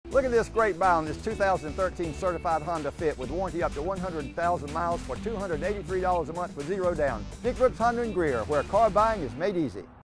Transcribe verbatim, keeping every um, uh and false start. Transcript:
Look at this great buy on this two thousand thirteen certified Honda Fit with warranty up to one hundred thousand miles for two hundred eighty-three dollars a month with zero down. Dick Brooks Honda and Greer, where car buying is made easy.